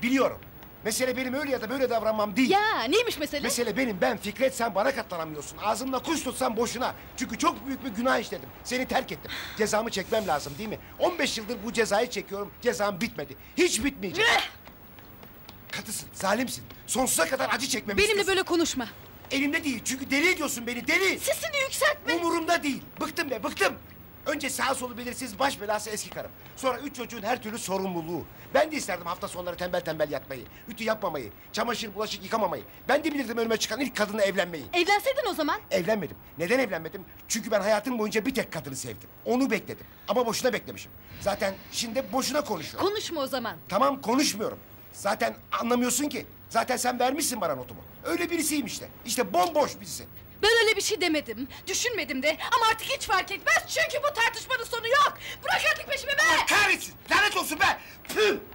Biliyorum. Mesele benim öyle ya da böyle davranmam değil. Ya neymiş mesele? Mesele benim, ben Fikret, sen bana katlanamıyorsun. Ağzımla kuş tutsam boşuna. Çünkü çok büyük bir günah işledim. Seni terk ettim. Cezamı çekmem lazım değil mi? 15 yıldır bu cezayı çekiyorum. Cezam bitmedi. Hiç bitmeyecek. Katısın, zalimsin. Sonsuza kadar acı çekmemi Benimle istiyorsun. böyle konuşma. Elimde değil, çünkü deli ediyorsun beni, deli. Sesini yükseltme. Umurumda değil. Bıktım be, bıktım. Önce sağ solu belirsiz baş belası eski karım. Sonra 3 çocuğun her türlü sorumluluğu. Ben de isterdim hafta sonları tembel tembel yatmayı. Ütü yapmamayı, çamaşır bulaşık yıkamamayı. Ben de bilirdim önüme çıkan ilk kadınla evlenmeyi. Evlenseydin o zaman. Evlenmedim. Neden evlenmedim? Çünkü ben hayatım boyunca bir tek kadını sevdim. Onu bekledim. Ama boşuna beklemişim. Zaten şimdi boşuna konuşuyorum. Konuşma o zaman. Tamam, konuşmuyorum. Zaten anlamıyorsun ki. Zaten sen vermişsin bana notumu. Öyle birisiyim işte. İşte bomboş birisi. Ben öyle bir şey demedim. Düşünmedim de. Ama artık hiç fark etmez. Çünkü bu tartışmanın sonu yok. Bırak artık peşimi be. Allah kahretsin! Lanet olsun be! Tüh!